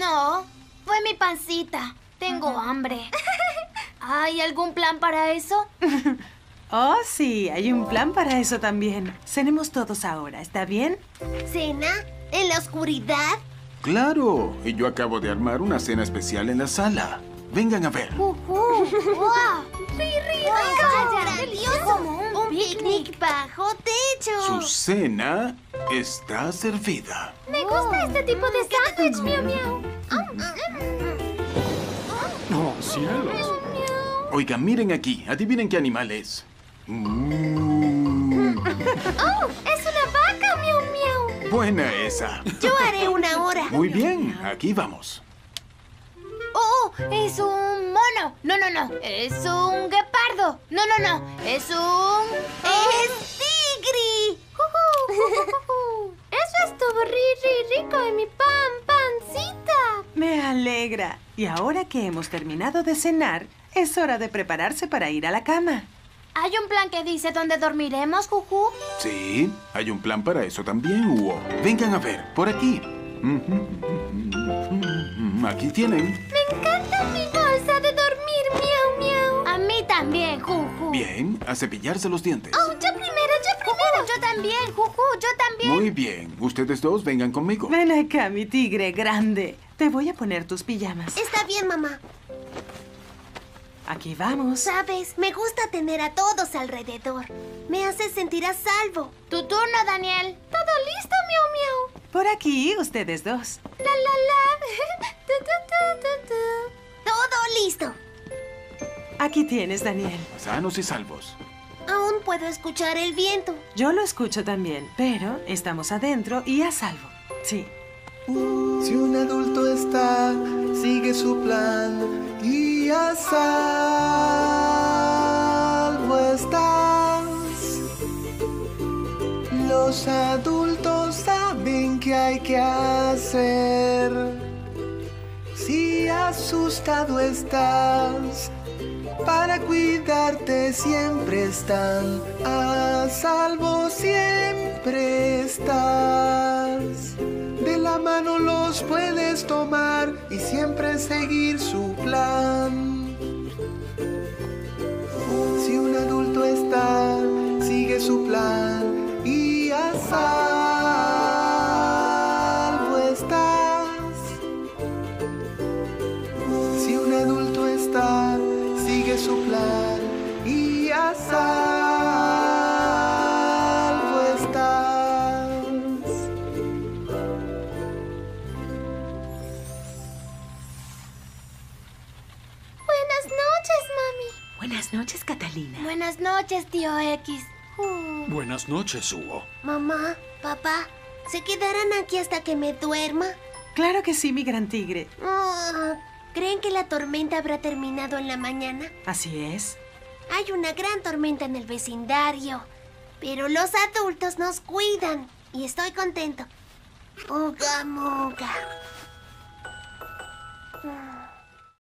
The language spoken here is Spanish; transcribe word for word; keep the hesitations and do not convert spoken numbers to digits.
No, fue mi pancita. Tengo uh-huh. hambre. ¿Hay algún plan para eso? Oh, sí, hay un plan para eso también. Cenemos todos ahora, ¿está bien? ¿Cena? ¿En la oscuridad? ¡Claro! Y yo acabo de armar una cena especial en la sala. Vengan a ver. Uh, uh, ¡Wow! ¡Riri, wow, grandioso! Como un, un picnic. picnic bajo techo. Su cena está servida. Me gusta este tipo de sándwich, miau, miau. ¡Oh, cielos! Oigan, miren aquí. Adivinen qué animal es. Mm. ¡Oh! ¡Es una vaca, miau, miau! Buena esa. Yo haré una hora. Muy bien, aquí vamos. ¡Oh! ¡Es un mono! No, no, no. Es un guepardo. No, no, no. Es un... ¡Es tigre! Eso estuvo ri, ri, rico en mi pan, pancita. Me alegra. Y ahora que hemos terminado de cenar, es hora de prepararse para ir a la cama. ¿Hay un plan que dice dónde dormiremos, Juju? Sí, hay un plan para eso también, Hugo. Vengan a ver, por aquí. Aquí tienen. Me encanta mi bolsa de dormir, miau, miau. A mí también, Juju. Bien, a cepillarse los dientes. Oh, yo primero, yo primero. Juju, yo también, Juju, yo también. Muy bien, ustedes dos vengan conmigo. Ven acá, mi tigre grande. Te voy a poner tus pijamas. Está bien, mamá. Aquí vamos. Sabes, me gusta tener a todos alrededor. Me hace sentir a salvo. Tu turno, Daniel. Todo listo, miau, miau. Por aquí, ustedes dos. La, la, la. Tu, tu, tu, tu, tu. Todo listo. Aquí tienes, Daniel. Sanos y salvos. Aún puedo escuchar el viento. Yo lo escucho también, pero estamos adentro y a salvo. Sí. Si un adulto está, sigue su plan y a salvo estás. Los adultos saben qué hay que hacer. Si asustado estás, para cuidarte siempre están. A salvo siempre estás. De la mano los puedes tomar y siempre seguir su plan. Si un adulto está, sigue su plan y a salvo estás. Si un adulto está, sigue su plan y a salvo estás. Buenas noches, Catalina. Buenas noches, tío X. Uh. Buenas noches, Hugo. Mamá, papá, ¿se quedarán aquí hasta que me duerma? Claro que sí, mi gran tigre. Uh, ¿Creen que la tormenta habrá terminado en la mañana? Así es. Hay una gran tormenta en el vecindario, pero los adultos nos cuidan y estoy contento. Uga, muga.